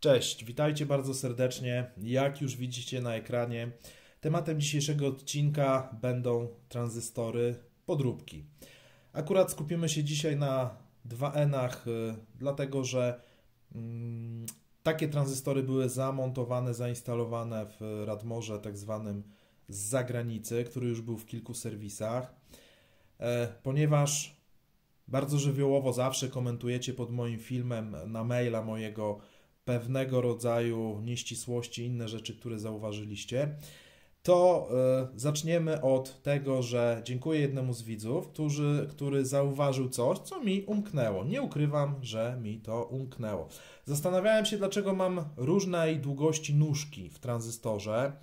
Cześć, witajcie bardzo serdecznie. Jak już widzicie na ekranie, tematem dzisiejszego odcinka będą tranzystory podróbki. Akurat skupimy się dzisiaj na 2N-ach, dlatego że takie tranzystory były zamontowane, zainstalowane w Radmorze tak zwanym z zagranicy, który już był w kilku serwisach. Ponieważ bardzo żywiołowo zawsze komentujecie pod moim filmem na maila mojego pewnego rodzaju nieścisłości, inne rzeczy, które zauważyliście, to zaczniemy od tego, że dziękuję jednemu z widzów, który zauważył coś, co mi umknęło. Nie ukrywam, że mi to umknęło. Zastanawiałem się, dlaczego mam różnej długości nóżki w tranzystorze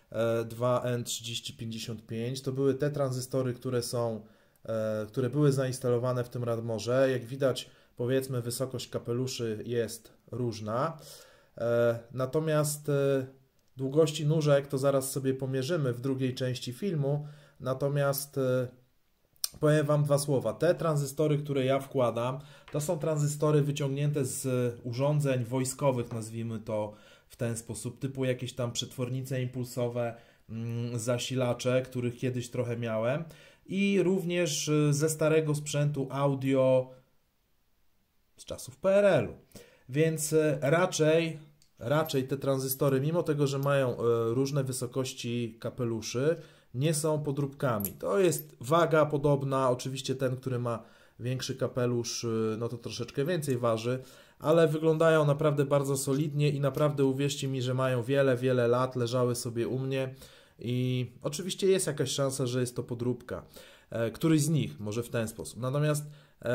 2N3055. To były te tranzystory, które były zainstalowane w tym Radmorze. Jak widać, powiedzmy, wysokość kapeluszy jest różna. Natomiast długości nóżek to zaraz sobie pomierzymy w drugiej części filmu. Natomiast powiem Wam dwa słowa. Te tranzystory, które ja wkładam, to są tranzystory wyciągnięte z urządzeń wojskowych, nazwijmy to w ten sposób, typu jakieś tam przetwornice impulsowe, zasilacze, których kiedyś trochę miałem, i również ze starego sprzętu audio z czasów PRL-u. Więc raczej te tranzystory, mimo tego, że mają różne wysokości kapeluszy, nie są podróbkami. To jest waga podobna, oczywiście ten, który ma większy kapelusz, no to troszeczkę więcej waży, ale wyglądają naprawdę bardzo solidnie i naprawdę uwierzcie mi, że mają wiele lat, leżały sobie u mnie i oczywiście jest jakaś szansa, że jest to podróbka. Któryś z nich, może w ten sposób. Natomiast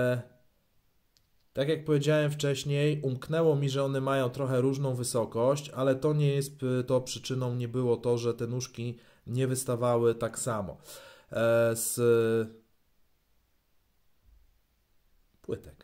tak jak powiedziałem wcześniej, umknęło mi, że one mają trochę różną wysokość, ale to nie jest to przyczyną, nie było to, że te nóżki nie wystawały tak samo z płytek.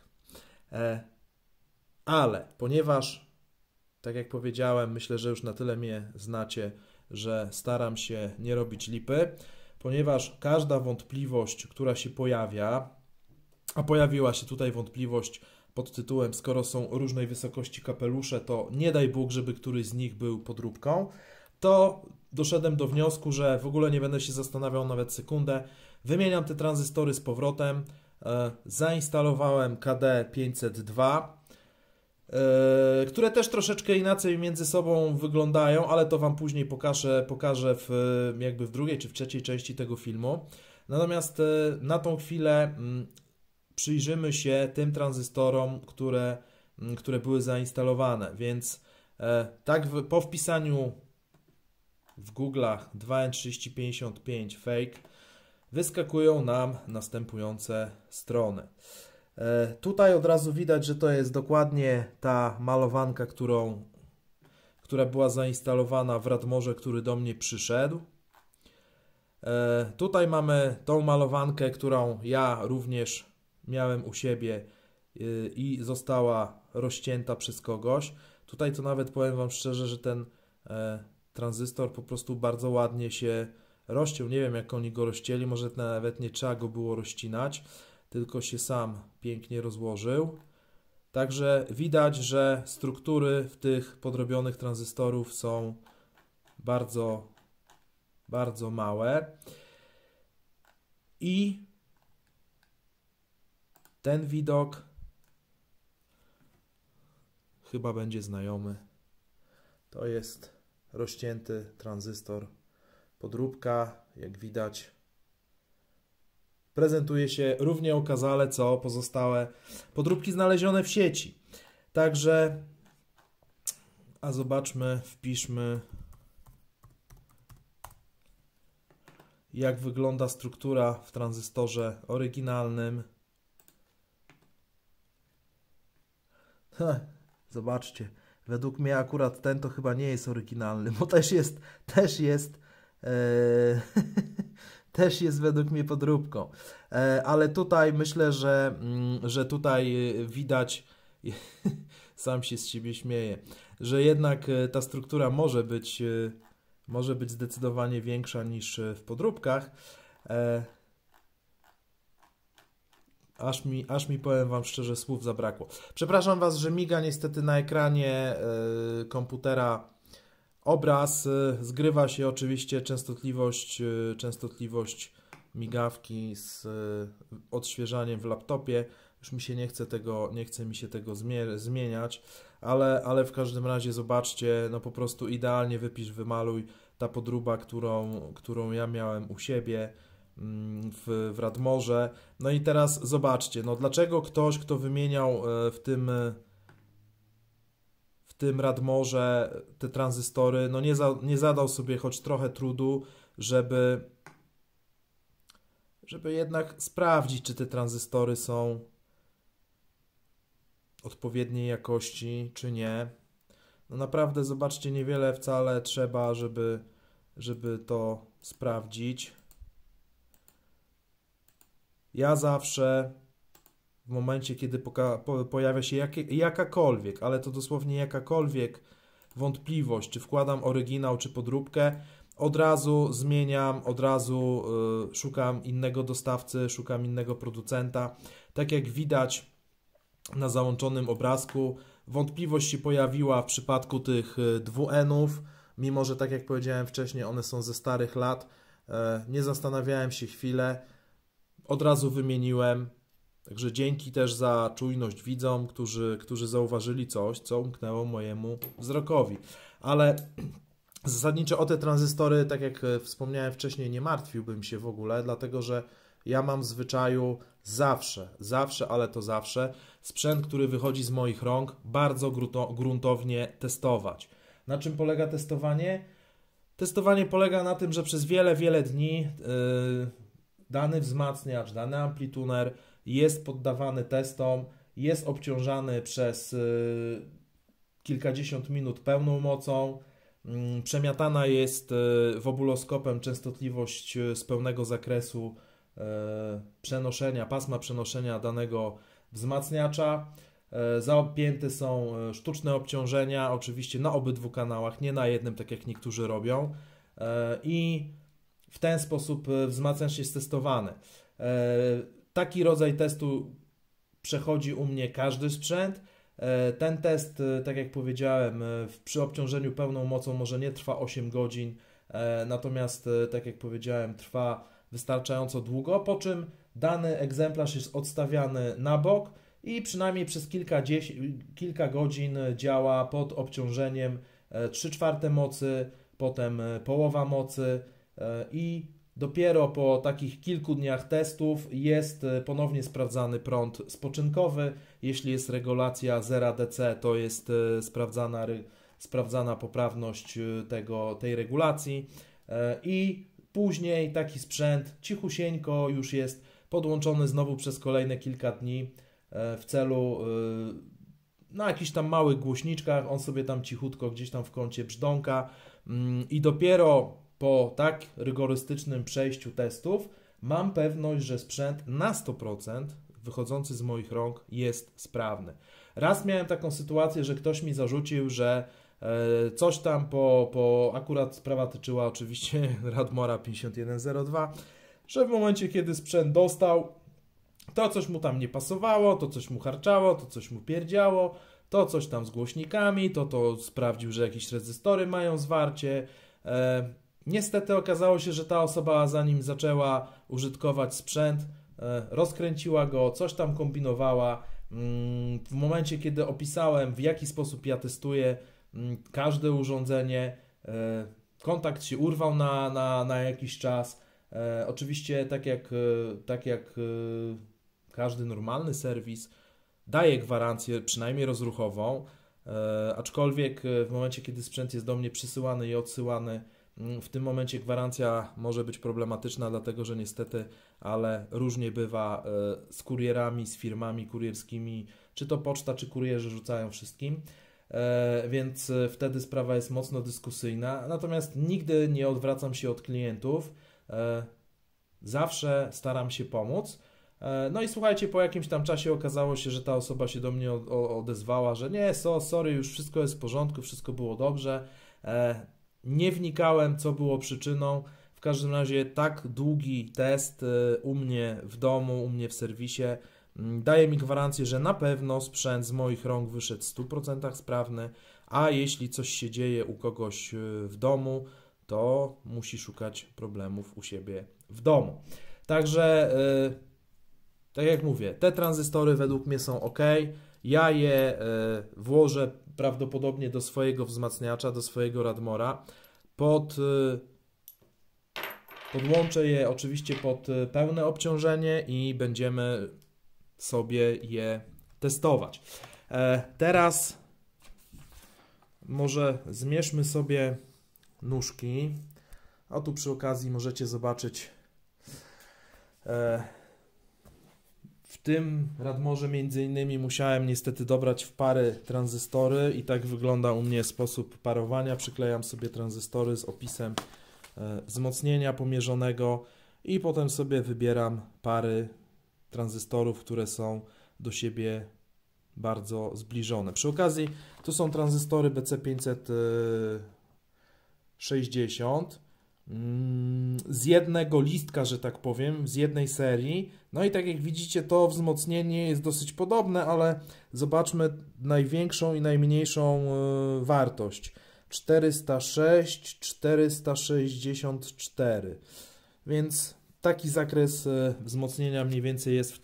Ale ponieważ, tak jak powiedziałem, myślę, że już na tyle mnie znacie, że staram się nie robić lipy, ponieważ każda wątpliwość, która się pojawia, a pojawiła się tutaj wątpliwość pod tytułem, skoro są różnej wysokości kapelusze, to nie daj Bóg, żeby któryś z nich był podróbką, to doszedłem do wniosku, że w ogóle nie będę się zastanawiał nawet sekundę. Wymieniam te tranzystory z powrotem. Zainstalowałem KD502, które też troszeczkę inaczej między sobą wyglądają, ale to Wam później pokażę jakby w drugiej czy w trzeciej części tego filmu. Natomiast na tą chwilę przyjrzymy się tym tranzystorom, które były zainstalowane, więc tak po wpisaniu w Google'ach 2N3055 fake wyskakują nam następujące strony. Tutaj od razu widać, że to jest dokładnie ta malowanka, która była zainstalowana w Radmorze, który do mnie przyszedł. Tutaj mamy tą malowankę, którą ja również miałem u siebie i została rozcięta przez kogoś. Tutaj to nawet powiem Wam szczerze, że ten tranzystor po prostu bardzo ładnie się rozciął. Nie wiem, jak oni go rozcięli, może nawet nie trzeba go było rozcinać, tylko się sam pięknie rozłożył. Także widać, że struktury w tych podrobionych tranzystorów są bardzo małe. I ten widok chyba będzie znajomy. To jest rozcięty tranzystor podróbka, jak widać. Prezentuje się równie okazale, co pozostałe podróbki znalezione w sieci. Także, a zobaczmy, wpiszmy, jak wygląda struktura w tranzystorze oryginalnym. Zobaczcie, według mnie akurat ten to chyba nie jest oryginalny, bo też jest według mnie podróbką. Ale tutaj myślę, że tutaj widać, sam się z siebie śmieję, że jednak ta struktura może być zdecydowanie większa niż w podróbkach. aż mi powiem Wam szczerze, słów zabrakło. Przepraszam Was, że miga niestety na ekranie komputera obraz. Zgrywa się oczywiście częstotliwość migawki z odświeżaniem w laptopie. Już mi się nie chce mi się tego zmieniać, ale w każdym razie zobaczcie, no po prostu idealnie wypisz, wymaluj ta podróba, którą ja miałem u siebie w Radmorze. No i teraz zobaczcie, no dlaczego ktoś, kto wymieniał w tym Radmorze te tranzystory, no nie zadał sobie choć trochę trudu, żeby jednak sprawdzić, czy te tranzystory są odpowiedniej jakości, czy nie. No naprawdę, zobaczcie, niewiele wcale trzeba, żeby to sprawdzić. Ja zawsze w momencie, kiedy pojawia się jakakolwiek, ale to dosłownie jakakolwiek wątpliwość, czy wkładam oryginał, czy podróbkę, od razu zmieniam, od razu szukam innego dostawcy, szukam innego producenta. Tak jak widać na załączonym obrazku, wątpliwość się pojawiła w przypadku tych 2N-ów, mimo że tak jak powiedziałem wcześniej, one są ze starych lat. Nie zastanawiałem się chwilę, od razu wymieniłem. Także dzięki też za czujność widzom, którzy zauważyli coś, co umknęło mojemu wzrokowi. Ale zasadniczo o te tranzystory, tak jak wspomniałem wcześniej, nie martwiłbym się w ogóle, dlatego że ja mam w zwyczaju zawsze, ale to zawsze, sprzęt, który wychodzi z moich rąk, bardzo gruntownie testować. Na czym polega testowanie? Testowanie polega na tym, że przez wiele dni dany wzmacniacz, dany amplituner jest poddawany testom, jest obciążany przez kilkadziesiąt minut pełną mocą, przemiatana jest wobuloskopem częstotliwość z pełnego zakresu pasma przenoszenia danego wzmacniacza. Zapięte są sztuczne obciążenia, oczywiście na obydwu kanałach, nie na jednym, tak jak niektórzy robią. I w ten sposób wzmacniacz jest testowany. Taki rodzaj testu przechodzi u mnie każdy sprzęt. Ten test, tak jak powiedziałem, przy obciążeniu pełną mocą może nie trwa 8 godzin, natomiast, tak jak powiedziałem, trwa wystarczająco długo, po czym dany egzemplarz jest odstawiany na bok i przynajmniej przez kilka godzin działa pod obciążeniem 3/4 mocy, potem połowa mocy i dopiero po takich kilku dniach testów jest ponownie sprawdzany prąd spoczynkowy. Jeśli jest regulacja 0 DC, to jest sprawdzana poprawność tej regulacji i później taki sprzęt cichusieńko już jest podłączony znowu przez kolejne kilka dni w celu na jakichś tam małych głośniczkach, on sobie tam cichutko gdzieś tam w kącie brzdąka i dopiero po tak rygorystycznym przejściu testów mam pewność, że sprzęt na 100% wychodzący z moich rąk jest sprawny. Raz miałem taką sytuację, że ktoś mi zarzucił, że coś tam akurat sprawa tyczyła oczywiście Radmora 5102, że w momencie, kiedy sprzęt dostał, to coś mu tam nie pasowało, to coś mu harczało, to coś mu pierdziało, to coś tam z głośnikami, to sprawdził, że jakieś rezystory mają zwarcie. Niestety okazało się, że ta osoba, zanim zaczęła użytkować sprzęt, rozkręciła go, coś tam kombinowała. W momencie, kiedy opisałem, w jaki sposób ja testuję każde urządzenie, kontakt się urwał na jakiś czas. Oczywiście, tak jak każdy normalny serwis, daje gwarancję, przynajmniej rozruchową, aczkolwiek w momencie, kiedy sprzęt jest do mnie przysyłany i odsyłany, w tym momencie gwarancja może być problematyczna, dlatego że niestety, ale różnie bywa z kurierami, z firmami kurierskimi, czy to poczta, czy kurierzy rzucają wszystkim, więc wtedy sprawa jest mocno dyskusyjna. Natomiast nigdy nie odwracam się od klientów, zawsze staram się pomóc. No i słuchajcie, po jakimś tam czasie okazało się, że ta osoba się do mnie odezwała, że nie, sorry, już wszystko jest w porządku, wszystko było dobrze. Nie wnikałem, co było przyczyną. W każdym razie tak długi test u mnie w domu, u mnie w serwisie daje mi gwarancję, że na pewno sprzęt z moich rąk wyszedł w 100% sprawny, a jeśli coś się dzieje u kogoś w domu, to musi szukać problemów u siebie w domu. Także, tak jak mówię, te tranzystory według mnie są ok. Ja je włożę prawdopodobnie do swojego wzmacniacza, do swojego Radmora. Podłączę je oczywiście pod pełne obciążenie i będziemy sobie je testować. Teraz może zmierzmy sobie nóżki. A tu przy okazji możecie zobaczyć w tym Radmorze między innymi musiałem niestety dobrać w pary tranzystory i tak wygląda u mnie sposób parowania. Przyklejam sobie tranzystory z opisem wzmocnienia pomierzonego i potem sobie wybieram pary tranzystorów, które są do siebie bardzo zbliżone. Przy okazji tu są tranzystory BC560 z jednego listka, że tak powiem, z jednej serii. No i tak jak widzicie, to wzmocnienie jest dosyć podobne, ale zobaczmy największą i najmniejszą wartość. 406, 464. Więc taki zakres wzmocnienia mniej więcej jest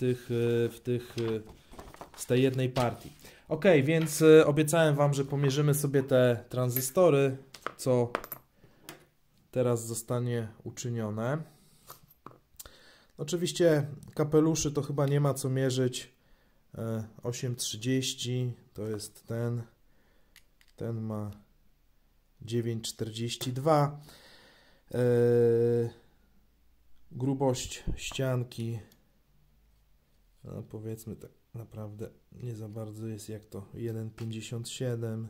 z tej jednej partii. Ok, więc obiecałem Wam, że pomierzymy sobie te tranzystory, co teraz zostanie uczynione. Oczywiście kapeluszy to chyba nie ma co mierzyć. 8,30 to jest ten ma 9,42. Grubość ścianki, no powiedzmy tak naprawdę nie za bardzo jest jak to 1,57,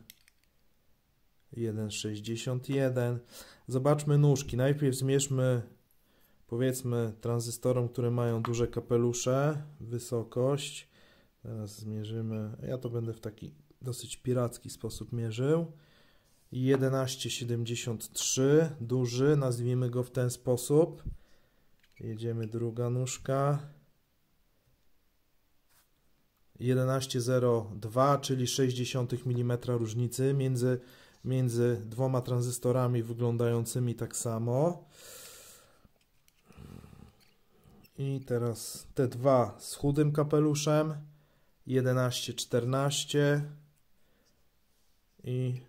1,61. Zobaczmy nóżki. Najpierw zmierzmy powiedzmy tranzystorom, które mają duże kapelusze, wysokość. Teraz zmierzymy, ja to będę w taki dosyć piracki sposób mierzył. 11,73, duży, nazwijmy go w ten sposób. Jedziemy druga nóżka. 11,02, czyli 0,6 mm różnicy między dwoma tranzystorami wyglądającymi tak samo. I teraz te dwa z chudym kapeluszem. 11,14 i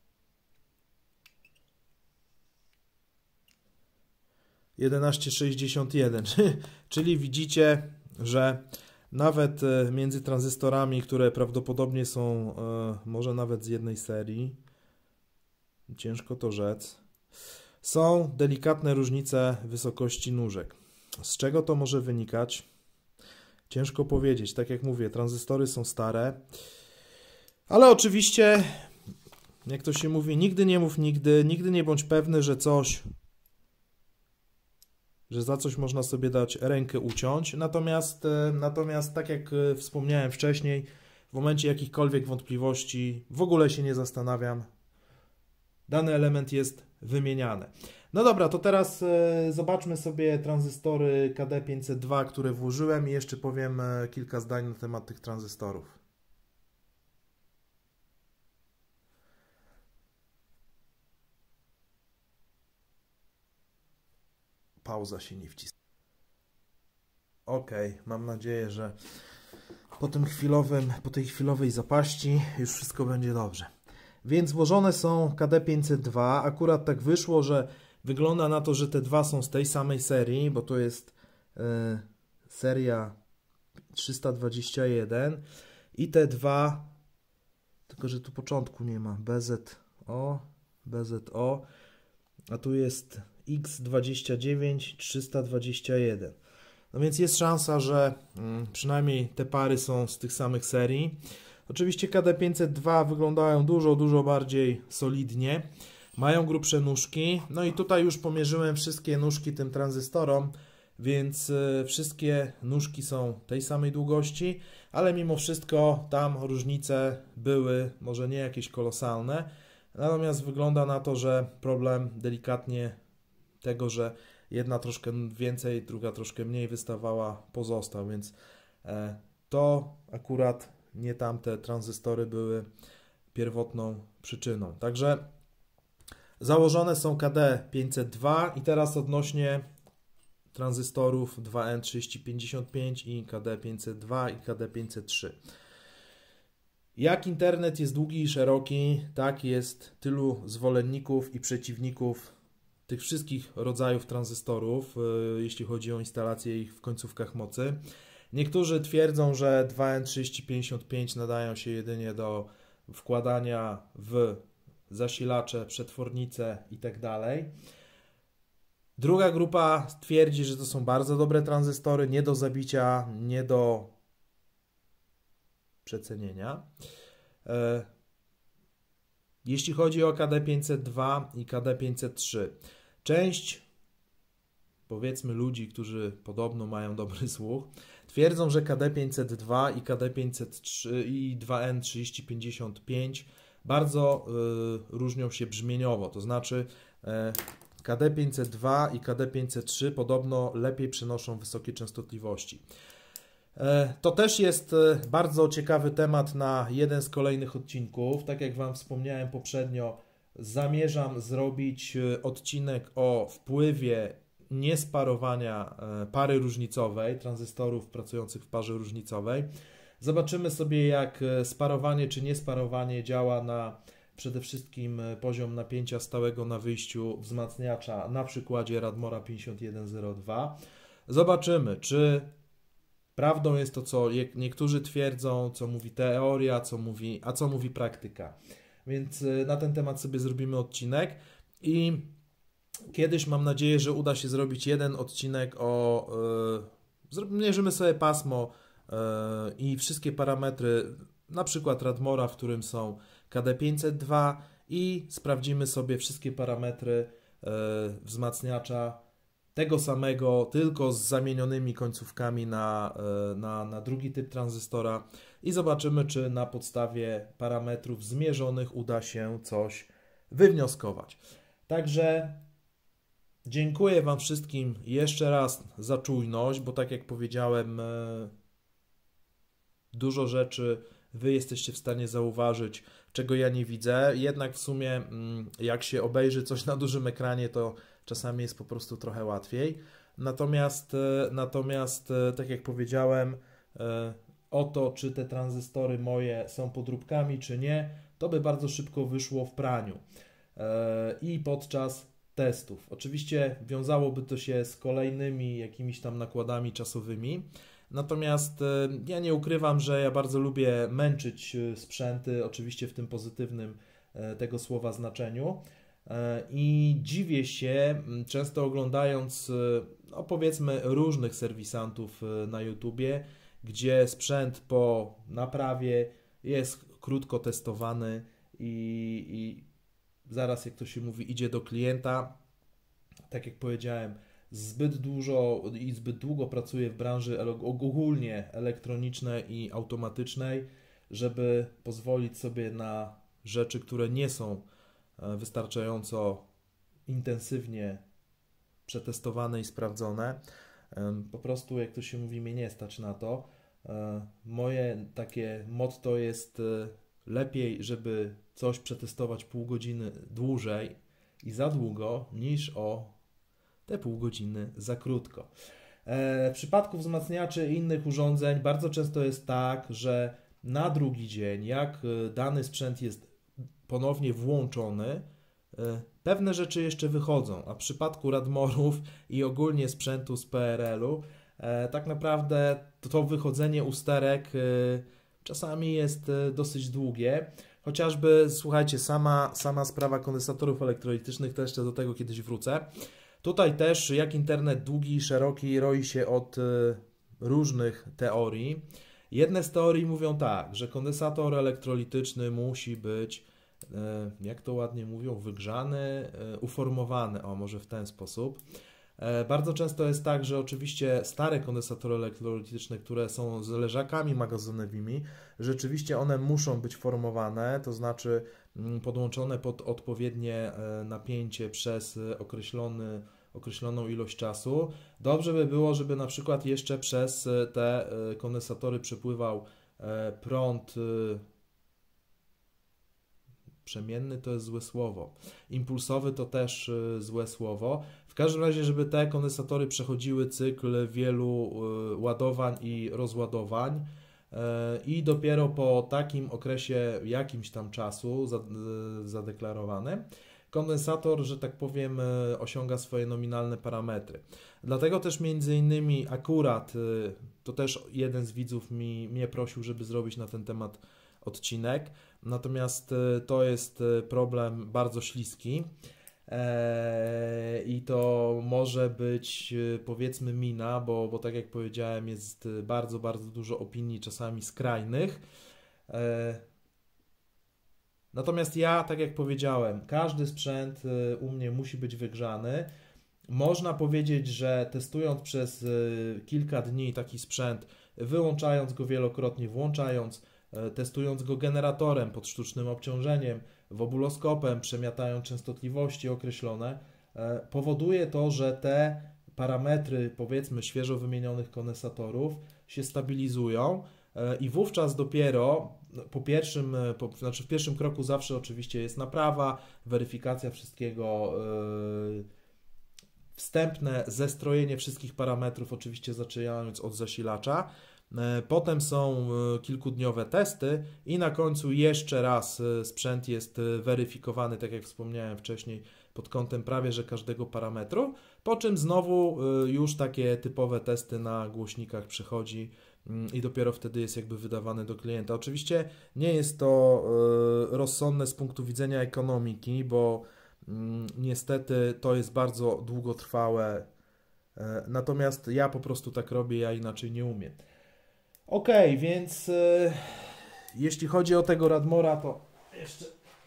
11,61, czyli widzicie, że nawet między tranzystorami, które prawdopodobnie są może nawet z jednej serii, ciężko to rzec, są delikatne różnice wysokości nóżek. Z czego to może wynikać? Ciężko powiedzieć. Tak jak mówię, tranzystory są stare, ale oczywiście, jak to się mówi, nigdy nie mów nigdy, nigdy nie bądź pewny, że za coś można sobie dać rękę uciąć. Natomiast tak jak wspomniałem wcześniej, w momencie jakichkolwiek wątpliwości w ogóle się nie zastanawiam. Dany element jest wymieniany. No dobra, to teraz zobaczmy sobie tranzystory KD502, które włożyłem i jeszcze powiem kilka zdań na temat tych tranzystorów. Pauza się nie wcisła. Ok, mam nadzieję, że po tej chwilowej zapaści już wszystko będzie dobrze. Więc włożone są KD502. Akurat tak wyszło, że wygląda na to, że te dwa są z tej samej serii, bo to jest seria 321 i te dwa, tylko że tu początku nie ma, BZO, a tu jest X29 321. No więc jest szansa, że przynajmniej te pary są z tych samych serii. Oczywiście KD502 wyglądają dużo bardziej solidnie. Mają grubsze nóżki. No i tutaj już pomierzyłem wszystkie nóżki tym tranzystorom, więc wszystkie nóżki są tej samej długości, ale mimo wszystko tam różnice były może nie jakieś kolosalne. Natomiast wygląda na to, że problem delikatnie tego, że jedna troszkę więcej, druga troszkę mniej wystawała, pozostał, więc to akurat nie tamte tranzystory były pierwotną przyczyną. Także założone są KD502 i teraz odnośnie tranzystorów 2N3055 i KD502 i KD503. Jak internet jest długi i szeroki, tak jest tylu zwolenników i przeciwników tych wszystkich rodzajów tranzystorów, jeśli chodzi o instalację ich w końcówkach mocy. Niektórzy twierdzą, że 2N3055 nadają się jedynie do wkładania w zasilacze, przetwornice itd. Druga grupa twierdzi, że to są bardzo dobre tranzystory, nie do zabicia, nie do przecenienia. Jeśli chodzi o KD502 i KD503, część, powiedzmy, ludzi, którzy podobno mają dobry słuch, twierdzą, że KD502 i KD503 i 2N3055 bardzo różnią się brzmieniowo, to znaczy KD502 i KD503 podobno lepiej przenoszą wysokie częstotliwości. To też jest bardzo ciekawy temat na jeden z kolejnych odcinków. Tak jak Wam wspomniałem poprzednio, zamierzam zrobić odcinek o wpływie niesparowania pary różnicowej, tranzystorów pracujących w parze różnicowej. Zobaczymy sobie, jak sparowanie czy niesparowanie działa na przede wszystkim poziom napięcia stałego na wyjściu wzmacniacza na przykładzie Radmora 5102. Zobaczymy, czy prawdą jest to, co niektórzy twierdzą, co mówi teoria, a co mówi praktyka. Więc na ten temat sobie zrobimy odcinek i kiedyś mam nadzieję, że uda się zrobić jeden odcinek o... mierzymy sobie pasmo i wszystkie parametry, na przykład Radmora, w którym są KD502 i sprawdzimy sobie wszystkie parametry wzmacniacza tego samego, tylko z zamienionymi końcówkami na drugi typ tranzystora i zobaczymy, czy na podstawie parametrów zmierzonych uda się coś wywnioskować. Także dziękuję Wam wszystkim jeszcze raz za czujność, bo tak jak powiedziałem, dużo rzeczy Wy jesteście w stanie zauważyć, czego ja nie widzę. Jednak w sumie, jak się obejrzy coś na dużym ekranie, to czasami jest po prostu trochę łatwiej. Natomiast tak jak powiedziałem, o to, czy te tranzystory moje są podróbkami, czy nie, to by bardzo szybko wyszło w praniu i podczas testów. Oczywiście wiązałoby to się z kolejnymi jakimiś tam nakładami czasowymi. Natomiast ja nie ukrywam, że ja bardzo lubię męczyć sprzęty, oczywiście w tym pozytywnym tego słowa znaczeniu. I dziwię się, często oglądając, no powiedzmy, różnych serwisantów na YouTubie, gdzie sprzęt po naprawie jest krótko testowany i zaraz, jak to się mówi, idzie do klienta. Tak jak powiedziałem, zbyt dużo i zbyt długo pracuję w branży ogólnie elektronicznej i automatycznej, żeby pozwolić sobie na rzeczy, które nie są wystarczająco intensywnie przetestowane i sprawdzone. Po prostu, jak to się mówi, mnie nie stać na to. Moje takie motto jest lepiej, żeby coś przetestować pół godziny dłużej i za długo, niż o te pół godziny za krótko. W przypadku wzmacniaczy i innych urządzeń bardzo często jest tak, że na drugi dzień, jak dany sprzęt jest ponownie włączony, pewne rzeczy jeszcze wychodzą, a w przypadku Radmorów i ogólnie sprzętu z PRL-u tak naprawdę to wychodzenie usterek czasami jest dosyć długie. Chociażby, słuchajcie, sama sprawa kondensatorów elektrolitycznych, to jeszcze do tego kiedyś wrócę. Tutaj też, jak internet długi i szeroki, roi się od różnych teorii. Jedne z teorii mówią tak, że kondensator elektrolityczny musi być, jak to ładnie mówią, wygrzany, uformowany, o może w ten sposób. Bardzo często jest tak, że oczywiście stare kondensatory elektrolityczne, które są z leżakami magazynowymi, rzeczywiście one muszą być formowane, to znaczy podłączone pod odpowiednie napięcie przez określony określoną ilość czasu. Dobrze by było, żeby na przykład jeszcze przez te kondensatory przepływał prąd przemienny, to jest złe słowo. Impulsowy to też złe słowo. W każdym razie, żeby te kondensatory przechodziły cykl wielu ładowań i rozładowań i dopiero po takim okresie jakimś tam czasu zadeklarowanym, kondensator, że tak powiem, osiąga swoje nominalne parametry. Dlatego też między innymi akurat, to też jeden z widzów mnie prosił, żeby zrobić na ten temat odcinek, natomiast to jest problem bardzo śliski i to może być, powiedzmy, mina, bo tak jak powiedziałem, jest bardzo, bardzo dużo opinii, czasami skrajnych. Natomiast ja, tak jak powiedziałem, każdy sprzęt u mnie musi być wygrzany. Można powiedzieć, że testując przez kilka dni taki sprzęt, wyłączając go wielokrotnie, włączając, testując go generatorem pod sztucznym obciążeniem, wobuloskopem, przemiatając częstotliwości określone, powoduje to, że te parametry, powiedzmy, świeżo wymienionych kondensatorów się stabilizują i wówczas dopiero w pierwszym kroku zawsze oczywiście jest naprawa, weryfikacja wszystkiego, wstępne zestrojenie wszystkich parametrów, oczywiście zaczynając od zasilacza. Potem są kilkudniowe testy i na końcu jeszcze raz sprzęt jest weryfikowany, tak jak wspomniałem wcześniej, pod kątem prawie że każdego parametru, po czym znowu już takie typowe testy na głośnikach przychodzi i dopiero wtedy jest jakby wydawany do klienta. Oczywiście nie jest to rozsądne z punktu widzenia ekonomiki, bo niestety to jest bardzo długotrwałe, natomiast ja po prostu tak robię, ja inaczej nie umiem. Ok, więc jeśli chodzi o tego Radmora, to jeszcze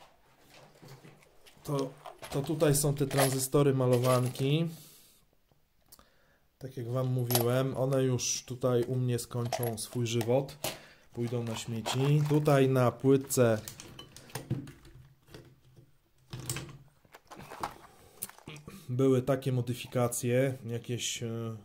to tutaj są te tranzystory malowanki. Tak jak Wam mówiłem, one już tutaj u mnie skończą swój żywot, pójdą na śmieci. Tutaj na płytce były takie modyfikacje, jakieś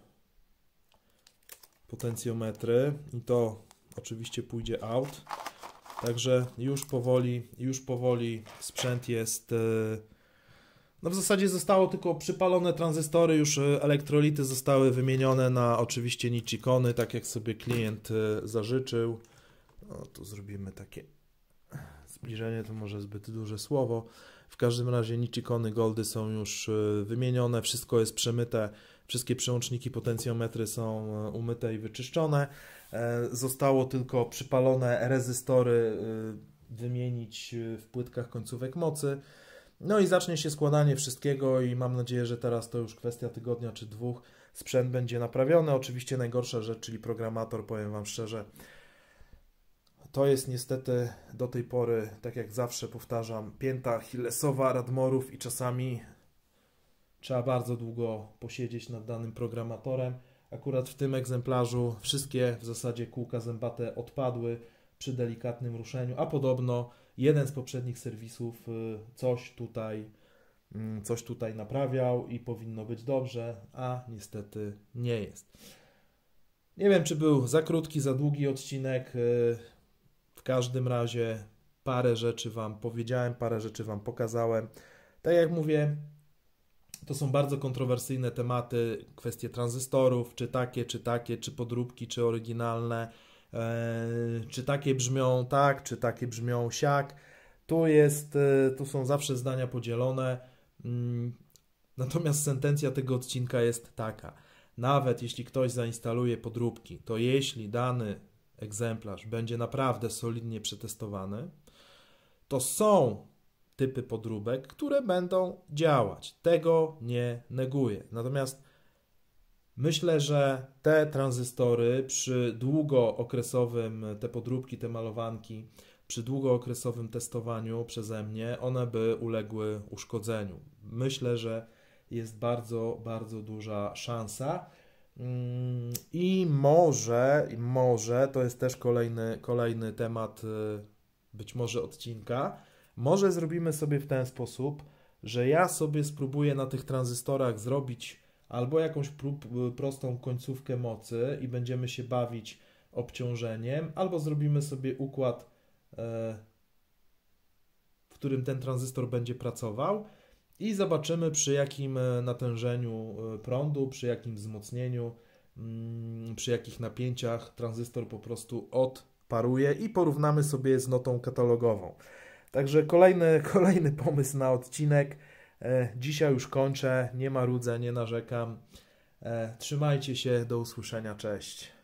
potencjometry i to oczywiście pójdzie out. Także już powoli sprzęt jest, no w zasadzie zostało tylko przypalone tranzystory, już elektrolity zostały wymienione na oczywiście Nichicony, tak jak sobie klient zażyczył. No tu zrobimy takie zbliżenie, to może zbyt duże słowo. W każdym razie Nichicony Goldy są już wymienione, wszystko jest przemyte, wszystkie przełączniki, potencjometry są umyte i wyczyszczone. Zostało tylko przypalone rezystory wymienić w płytkach końcówek mocy. No i zacznie się składanie wszystkiego i mam nadzieję, że teraz to już kwestia tygodnia czy dwóch. Sprzęt będzie naprawiony. Oczywiście najgorsza rzecz, czyli programator, powiem Wam szczerze, to jest niestety do tej pory, tak jak zawsze powtarzam, pięta achillesowa Radmorów i czasami trzeba bardzo długo posiedzieć nad danym programatorem. Akurat w tym egzemplarzu wszystkie w zasadzie kółka zębate odpadły przy delikatnym ruszeniu, a podobno jeden z poprzednich serwisów coś tutaj naprawiał i powinno być dobrze, a niestety nie jest. Nie wiem, czy był za krótki, za długi odcinek. W każdym razie parę rzeczy Wam powiedziałem, parę rzeczy Wam pokazałem. Tak jak mówię, to są bardzo kontrowersyjne tematy, kwestie tranzystorów, czy takie, czy podróbki, czy oryginalne, czy takie brzmią tak, czy takie brzmią siak. Tu są zawsze zdania podzielone, natomiast sentencja tego odcinka jest taka. Nawet jeśli ktoś zainstaluje podróbki, to jeśli dany egzemplarz będzie naprawdę solidnie przetestowany, to są typy podróbek, które będą działać. Tego nie neguję. Natomiast myślę, że te tranzystory przy długookresowym, te podróbki, te malowanki, przy długookresowym testowaniu przeze mnie, one by uległy uszkodzeniu. Myślę, że jest bardzo, bardzo duża szansa. I może, to jest też kolejny temat być może odcinka, może zrobimy sobie w ten sposób, że ja sobie spróbuję na tych tranzystorach zrobić albo jakąś prostą końcówkę mocy i będziemy się bawić obciążeniem, albo zrobimy sobie układ, w którym ten tranzystor będzie pracował i zobaczymy, przy jakim natężeniu prądu, przy jakim wzmocnieniu, przy jakich napięciach tranzystor po prostu odparuje i porównamy sobie z notą katalogową. Także kolejny pomysł na odcinek. Dzisiaj już kończę, nie marudzę, nie narzekam. Trzymajcie się, do usłyszenia, cześć.